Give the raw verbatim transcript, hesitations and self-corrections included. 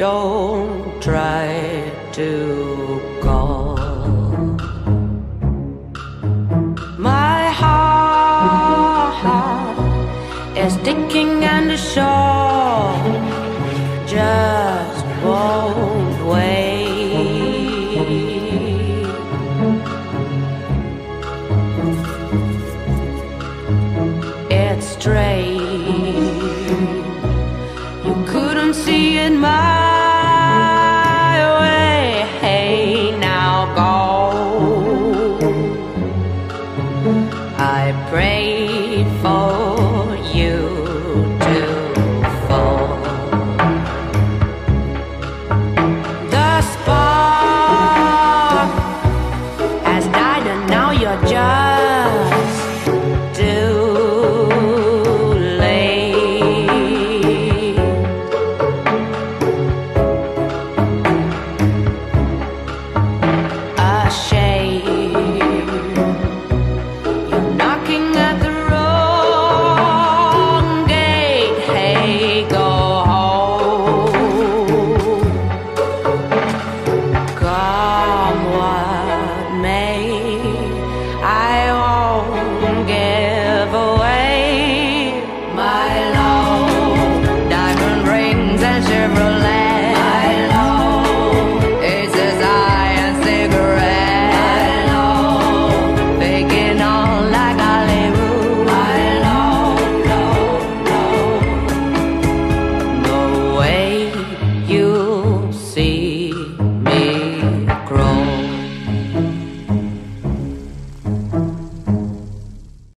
don't try to call. My heart is ticking and the shore just won't wait. It's strange, you couldn't see it my